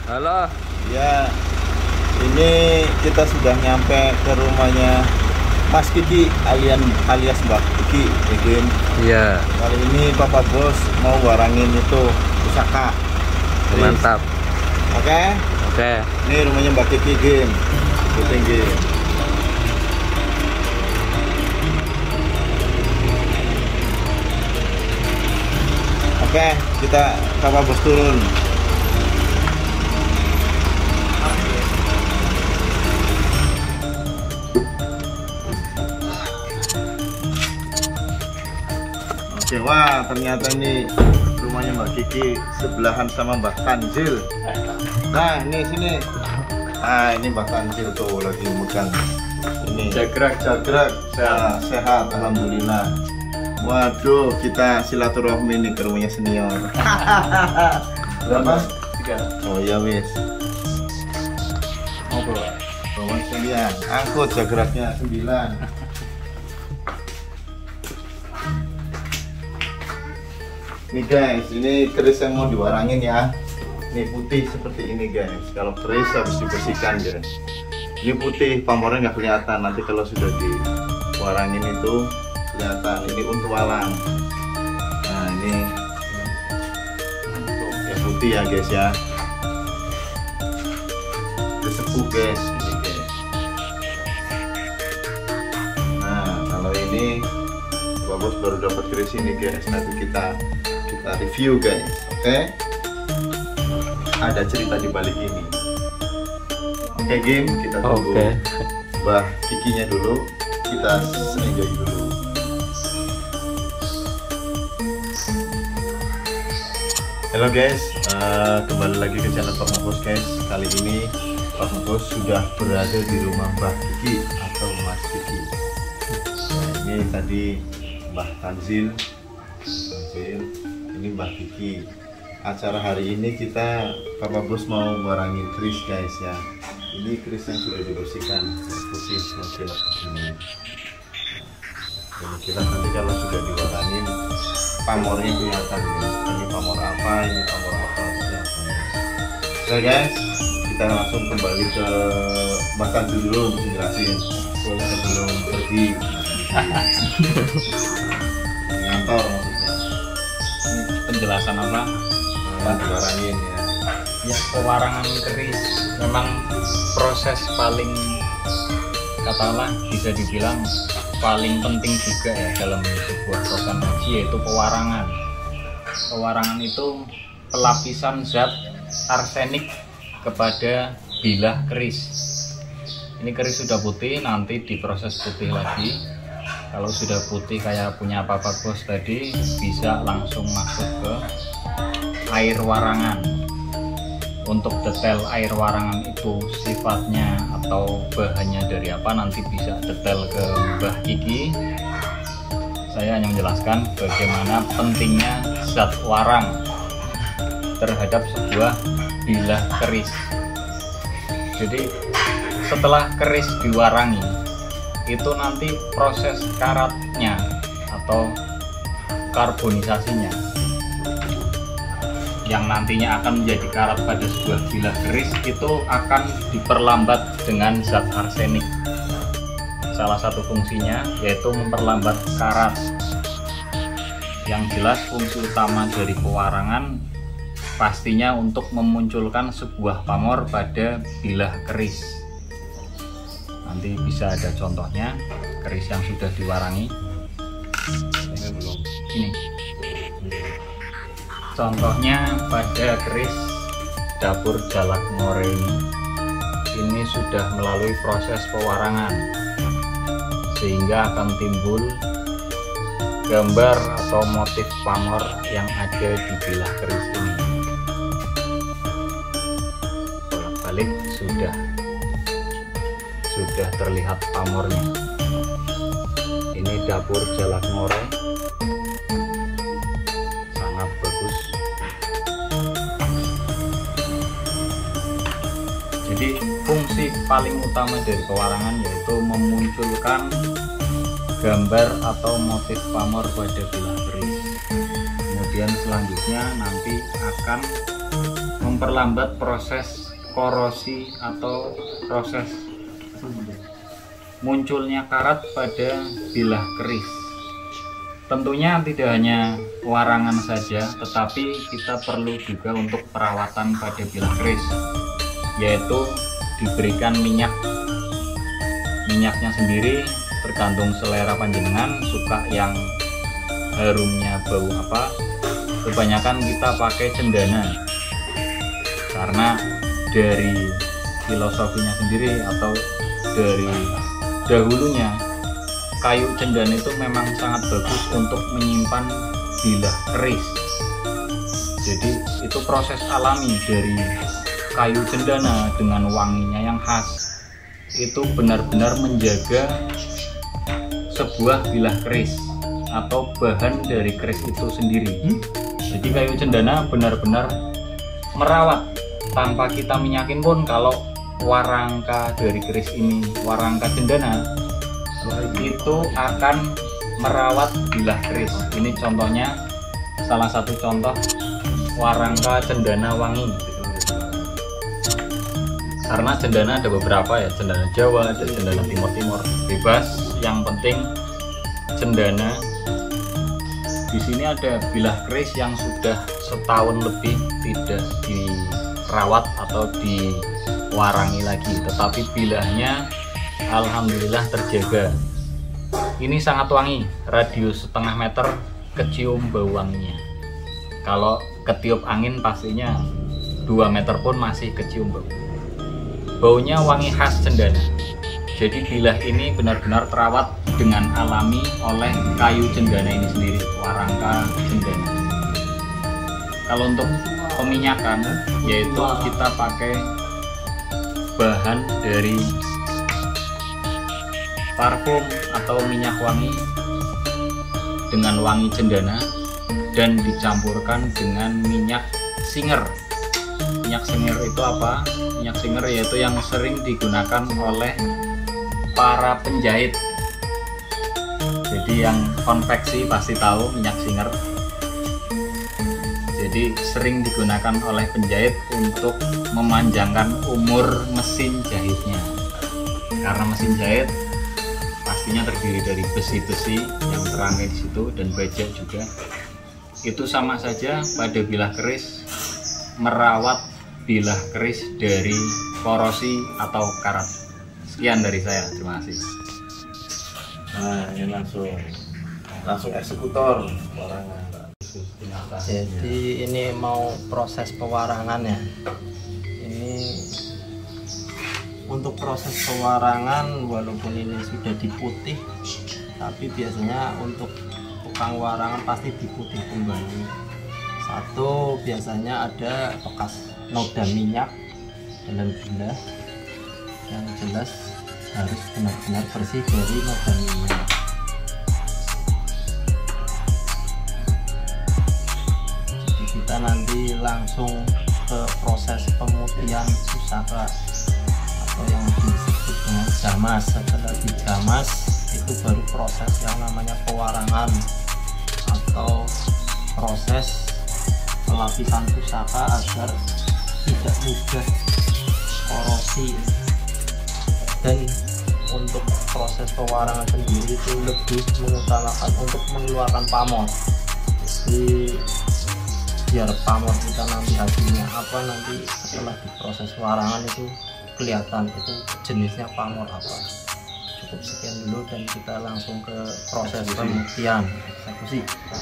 Halo. Ya, ini kita sudah nyampe ke rumahnya Mas Kiki alias Mbak Kiki, Game. Iya. Kali ini Papa Bos mau warangin itu pusaka. Mantap. Oke. Oke. Ini rumahnya Mbak Kiki, Game. Tinggi. Oke, kita Papa Bos turun. Oke, wah ternyata ini rumahnya Mbak Kiki sebelahan sama Mbak Tanzil. Nah, ini sini. Ah, ini Mbak Tanzil tuh lagi megang ini. Jagrak. Sehat. Sehat, alhamdulillah. Waduh, kita silaturahmi nih ke rumahnya senior. Berapa? 3. Oh ya wis. Ngobrol. Bawa sekalian. Angkut jagraknya 9. Nih guys, ini keris yang mau diwarangin ya. Ini putih seperti ini guys. Kalau keris harus dibersihkan guys. Ini putih, pamornya nggak kelihatan. Nanti kalau sudah diwarangin itu kelihatan. Ini untuk walang. Nah ini yang putih ya guys ya. Sepuh guys, ini guys. Nah kalau ini Pak Bos baru dapat keris ini guys. Nanti kita review guys, oke? Ada cerita di balik ini. Oke, Game, kita tunggu Mbah Kikinya dulu, kita enjoy dulu. Halo guys, kembali lagi ke channel Papa Bos guys. Kali ini Papa Bos sudah berada di rumah Mbah Kiki atau Mas Kiki. Nah, ini tadi Mbah Tanzil. Ini Mbak Kiki. Acara hari ini kita Papa Bos mau warangin keris guys ya. Ini keris yang sudah dibersihkan putih model ini. Jadi kita nanti kalau sudah diwarangin pamornya kelihatan guys. Ini pamor apa, ini pamor apa kelihatan. Oke guys, kita langsung kembali ke Mbak Tanzil dulu untuk jelasin sebelum pergi ngantor maksudnya. Penjelasan apa? Diwarangin ya. Ya, pewarangan keris memang proses paling, katakanlah bisa dibilang paling penting juga ya dalam sebuah proses haji, yaitu pewarangan. Pewarangan itu pelapisan zat arsenik kepada bilah keris. Ini keris sudah putih, nanti diproses putih lagi. Kalau sudah putih kayak punya Papa Bos tadi, bisa langsung masuk ke air warangan. Untuk detail air warangan itu sifatnya atau bahannya dari apa, nanti bisa detail ke Mbah Kiki. Saya hanya menjelaskan bagaimana pentingnya zat warang terhadap sebuah bilah keris. Jadi setelah keris diwarangi, itu nanti proses karatnya atau karbonisasinya yang nantinya akan menjadi karat pada sebuah bilah keris itu akan diperlambat dengan zat arsenik. Salah satu fungsinya yaitu memperlambat karat. Yang jelas fungsi utama dari pewarangan pastinya untuk memunculkan sebuah pamor pada bilah keris. Nanti bisa ada contohnya keris yang sudah diwarangi. Ini belum. Ini contohnya pada keris dapur Jalak Ngore ini sudah melalui proses pewarangan sehingga akan timbul gambar atau motif pamor yang ada di bilah keris ini. Bolak-balik sudah terlihat pamornya. Ini dapur Jalak Ngore, sangat bagus. Jadi fungsi paling utama dari pewarangan yaitu memunculkan gambar atau motif pamor pada bilah keris. Kemudian selanjutnya nanti akan memperlambat proses korosi atau proses munculnya karat pada bilah keris. Tentunya tidak hanya warangan saja, tetapi kita perlu juga untuk perawatan pada bilah keris, yaitu diberikan minyaknya sendiri tergantung selera panjenengan, suka yang harumnya bau apa. Kebanyakan kita pakai cendana karena dari filosofinya sendiri atau dari dahulunya kayu cendana itu memang sangat bagus untuk menyimpan bilah keris. Jadi itu proses alami dari kayu cendana dengan wanginya yang khas, itu benar-benar menjaga sebuah bilah keris atau bahan dari keris itu sendiri. Jadi kayu cendana benar-benar merawat, tanpa kita minyakin pun kalau warangka dari keris ini, warangka cendana, itu akan merawat bilah keris. Ini contohnya, salah satu contoh warangka cendana wangi. Karena cendana ada beberapa ya, cendana Jawa, ada cendana Timur, bebas. Yang penting cendana. Di sini ada bilah keris yang sudah setahun lebih tidak dirawat atau diwarangi lagi, tetapi bilahnya alhamdulillah terjaga. Ini sangat wangi, radius setengah meter kecium bau wanginya. Kalau ketiup angin pastinya 2 meter pun masih kecium bau. Baunya wangi khas cendana. Jadi bilah ini benar-benar terawat dengan alami oleh kayu cendana ini sendiri, warangka cendana. Kalau untuk peminyakan, yaitu kita pakai bahan dari parfum atau minyak wangi dengan wangi cendana dan dicampurkan dengan minyak singer. Minyak singer itu apa? Minyak singer yaitu yang sering digunakan oleh para penjahit. Jadi yang konveksi pasti tahu minyak singer. Jadi sering digunakan oleh penjahit untuk memanjangkan umur mesin jahitnya. Karena mesin jahit pastinya terdiri dari besi-besi yang terangkai di situ dan baja juga. Itu sama saja pada bilah keris, merawat bilah keris dari korosi atau karat. Sekian dari saya, terima kasih. Nah, ini langsung eksekutor warangan. Jadi ini mau proses pewarangan ya. Ini untuk proses pewarangan, walaupun ini sudah diputih, tapi biasanya untuk tukang warangan pasti diputih kembali. Satu, biasanya ada bekas noda minyak dalam bilah, yang jelas harus benar-benar bersih dari noda minyak. Jadi kita nanti langsung ke proses pemutihan pusaka atau yang disebut dengan jamas. Setelah dijamas itu baru proses yang namanya pewarangan atau proses pelapisan pusaka agar tidak mudah korosi. Dan untuk proses pewarangan sendiri itu lebih mengutamakan untuk mengeluarkan pamor. Jadi biar pamor kita nanti hasilnya apa, nanti setelah diproses warangan itu kelihatan itu jenisnya pamor apa. Cukup sekian dulu dan kita langsung ke proses pemutihan eksekusi.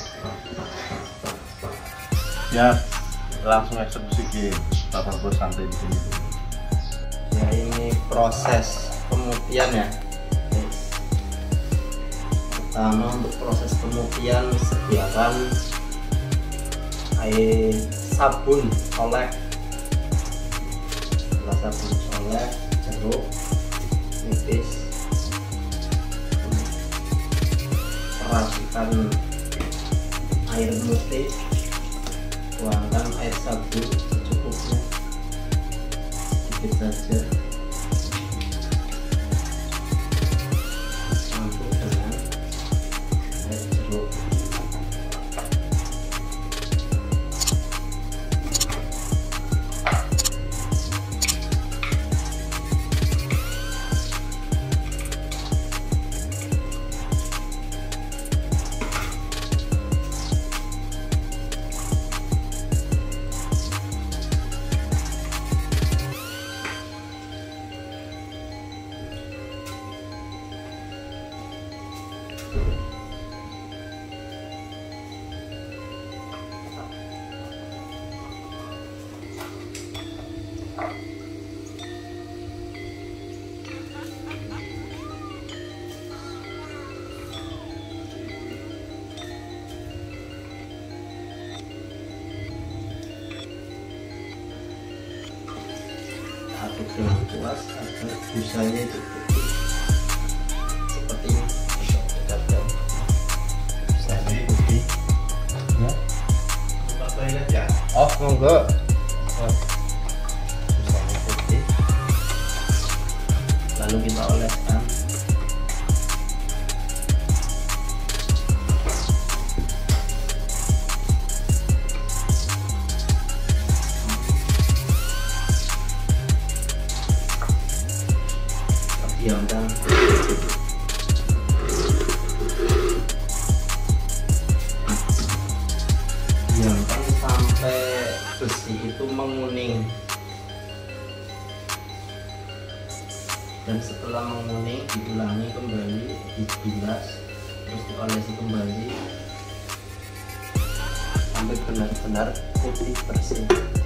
Ya, langsung eksekusi ke Bapak Bos, santai di sini. Ya, ini proses pemutihan ya. Pertama, untuk proses pemutihan sediakan air sabun oleh, sabun oleh, jeruk nipis, perhatikan air putih, tuangkan air sabun secukupnya, sedikit saja. Campur dengan air jeruk. aduk dengan puas agar busanya itu putih seperti ini. Busanya putih ya. Buka toilet ya. Oh monggo. Busanya putih lalu kita oleskan diamkan sampai besi itu menguning, dan setelah menguning diulangi kembali, dibilas, terus diolesi kembali sampai benar-benar putih bersih.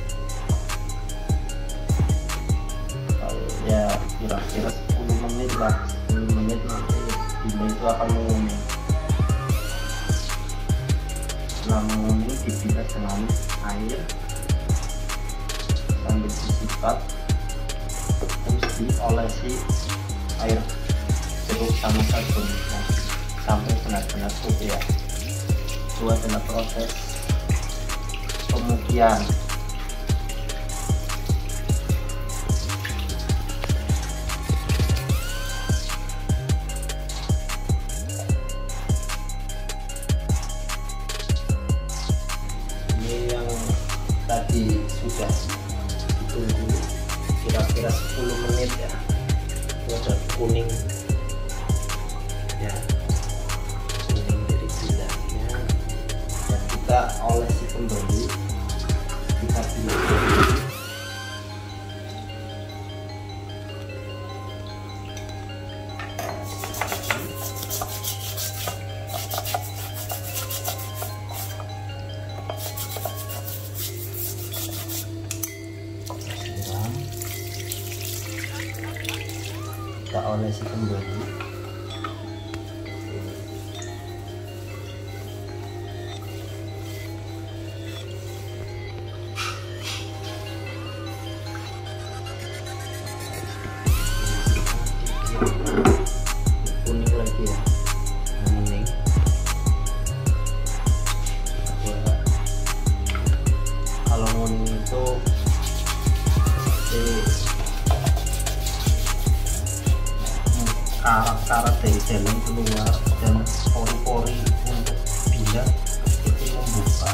Kalau ya kira-kira 10 menit lah, 10 menit nanti bima itu akan menguning. Setelah menguning dibilas dengan air sambil disikat, terus diolesi air jeruk sama sabun sampai benar-benar putih ya. Itu adalah proses pemutihan. Tadi sudah ditunggu kira-kira 10 menit ya, itu ada kuning ya, kuning dari bilangnya, dan kita olesi kembali, kita bilas kembali. Kita olesi kembali. Kuning lagi ya, kuning. Kalau kuning itu karat-karat dari dalam keluar, dan pori-pori untuk bila itu membuka.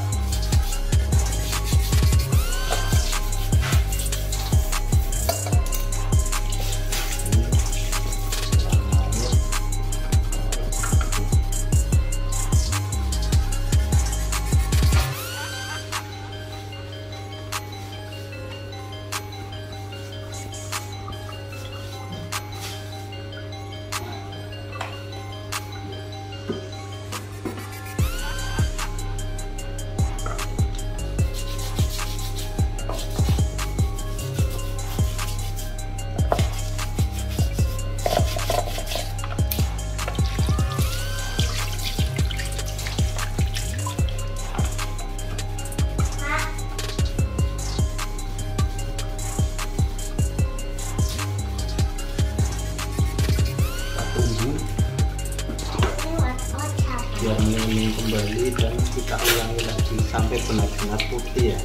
Biar menguning kembali, dan kita ulangi lagi sampai benar-benar putih ya.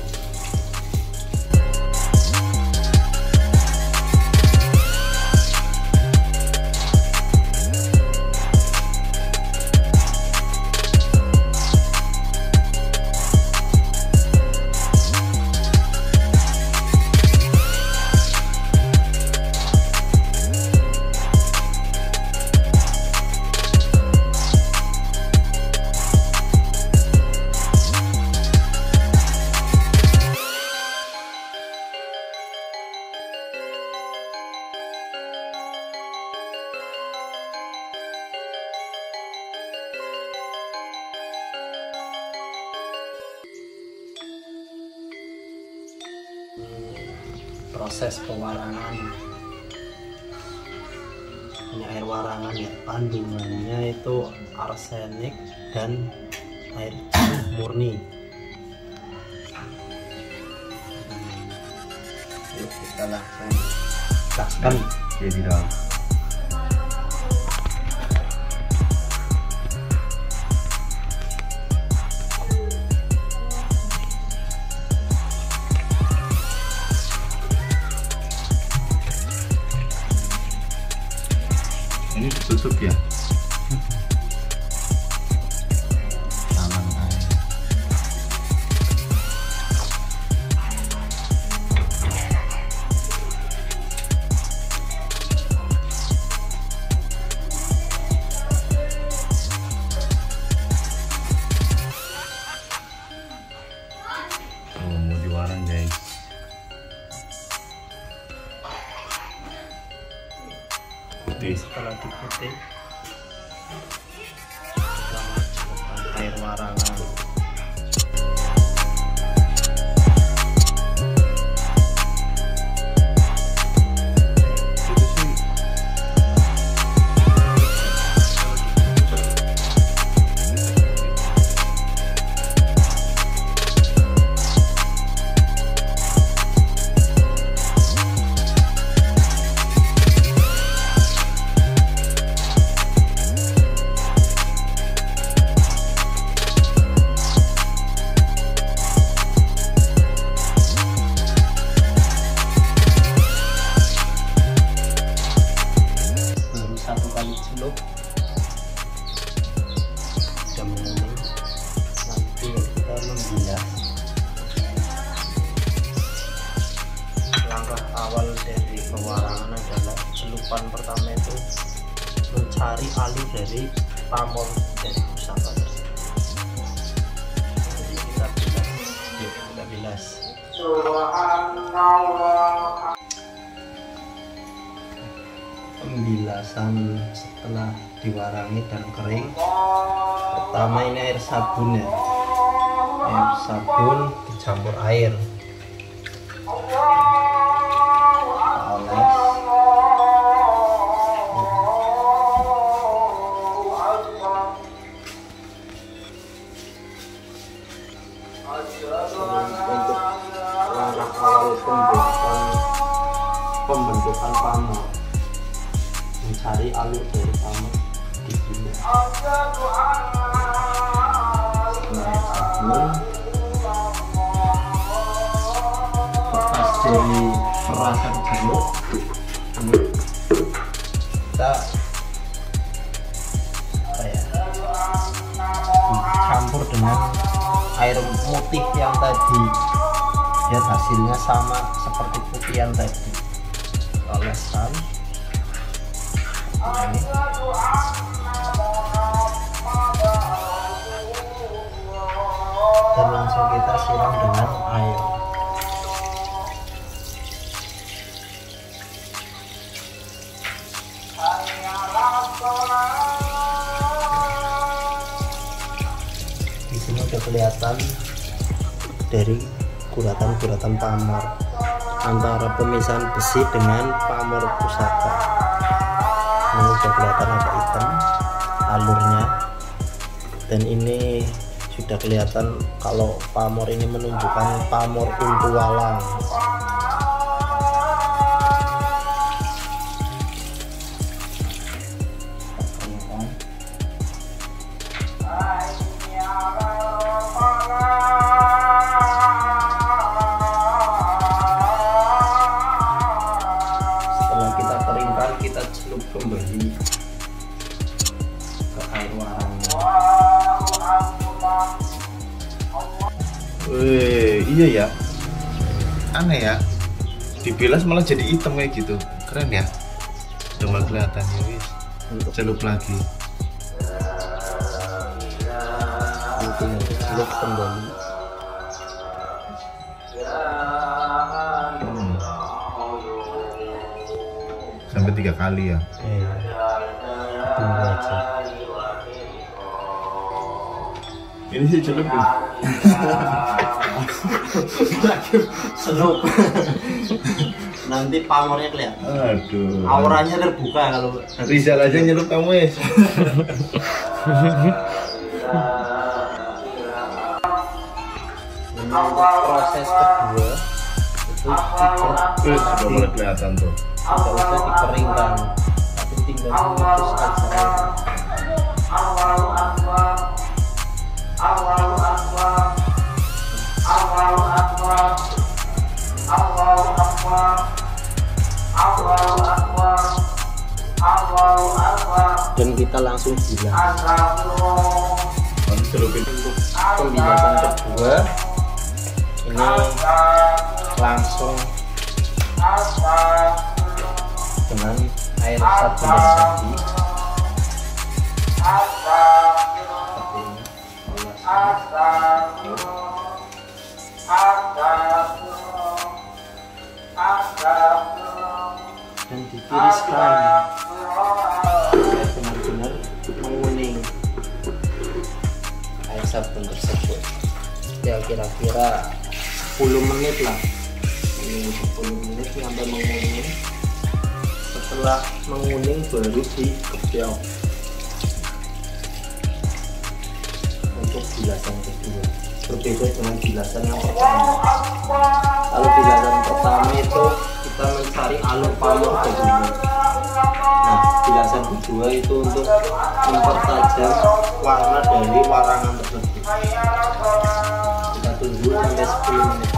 proses pewarangan. Ini air warangan ya, kandungannya itu arsenik dan air murni. Yuk kita langsung gaskan. Jadi dong. Ini ditutup ya? Taman air. Oh, mau diwarang guys. Setelah diputih kita masukkan air warangan. Satu kali celup sudah menguning. Nanti kita membilas. Langkah awal dari pewarangan adalah celupan pertama itu mencari alur dari pamor dari pusaka tersebut. Jadi kita bilas. Yuk kita bilas. Pembilasan setelah diwarangi dan kering, pertama ini air sabun ya, air sabun dicampur air, kita oles. Untuk langkah awal pembentukan pamor, mencari alur dari pamor dibilas. Sabun bekas dari perasan jeruk ini kita campur dengan air putih yang tadi, lihat hasilnya sama seperti putih yang tadi. Oleskan ini. Dan langsung kita siram dengan air. Di sini udah kelihatan dari guratan-guratan pamor antara pemisahan besi dengan pamor pusaka. Ini udah kelihatan agak hitam alurnya, dan ini sudah kelihatan kalau pamor ini menunjukkan pamor untu walang. Setelah kita keringkan, kita celup kembali ke air warangnya. Iya ya, aneh ya, dibilas malah jadi hitam kayak gitu, keren ya. Udah mulai kelihatan ya, wis. Untuk Celup lagi. nanti celup kembali. Sampai 3 kali ya. Tunggu aja. Ini sih celup nih. Celup. nanti pamornya kelihatan. Aduh. Auranya terbuka kalau Rizal aja nyelup kamu ya. untuk proses kedua itu Sudah mulai kelihatan tuh. tidak usah dikeringkan, tapi tinggal mengukus aja. Dan kita langsung bilas. Kamu celupin. Untuk pembilasan kedua ini langsung dengan air sabun dan tadi seperti ini. Dan ditiriskan sampai benar-benar menguning air sabun tersebut. Ya kira-kira 10 menit lah, ini 10 menit sampai menguning. Setelah menguning baru dikepiok untuk bilasan kedua. Berbeda dengan bilasan yang pertama. Kalau bilasan pertama itu kita mencari alur pamor dahulu. Nah, bilasan kedua itu untuk mempertajam warna dari warangan tersebut. Kita tunggu sampai 10 menit.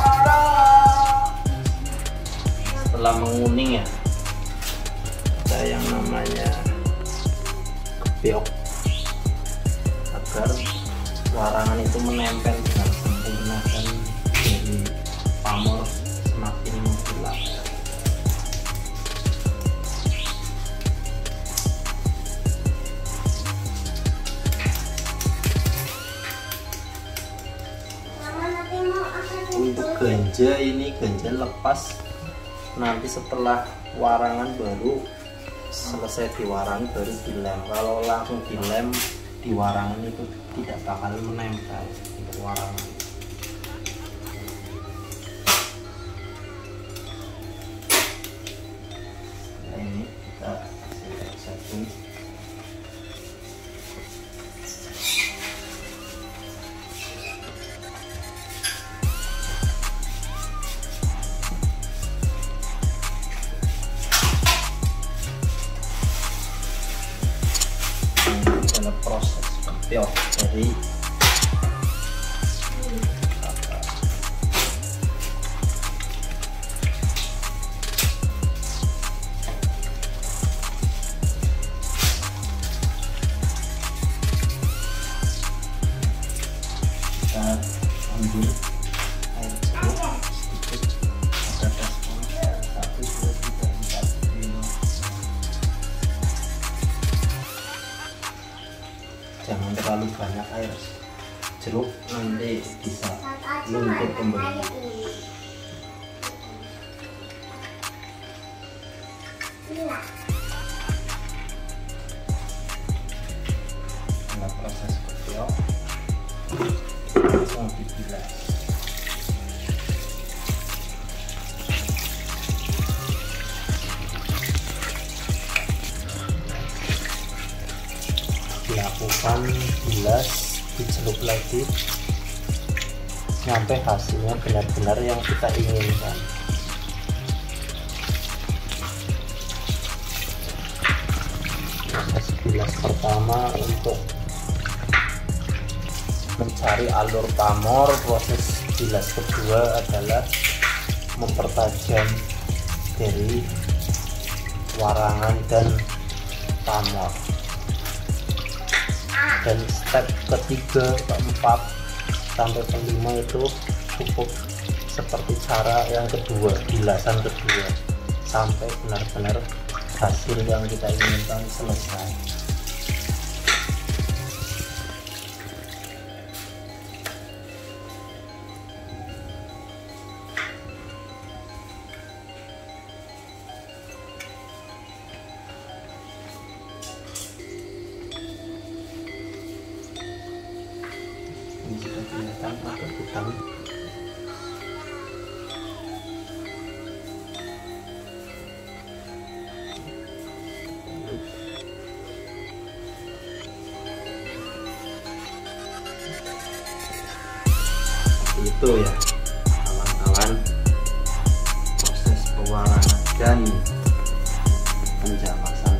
Setelah menguning ya, ada yang namanya kepiok agar warangan itu menempel dengan sempurna dan dari pamor semakin mengkilap. Untuk ganja ini ganja lepas nanti setelah warangan baru selesai diwarangi baru dilem. Kalau langsung dilem di warangan itu tidak bakal menempel untuk warangan. Nah, ini kita kasih satu. Adalah proses kepiok dari kita ambil air jeruk sedikit, ada tespon 1, 2, 3, 4, 5. Jangan terlalu banyak air jeruk, nanti bisa luntur kembali. Nah, proses kepiok langsung dibilas. Dilakukan bilas, dicelup lagi sampai hasilnya benar-benar yang kita inginkan. Proses bilas pertama untuk mencari alur pamor, proses bilas kedua adalah mempertajam dari warangan dan pamor. Dan step ketiga, keempat sampai kelima itu cukup seperti cara yang kedua, bilasan kedua, sampai benar-benar hasil yang kita inginkan selesai. Ini sudah kelihatan agak hitam. itu ya kawan-kawan, proses pewarangan dan penjamasan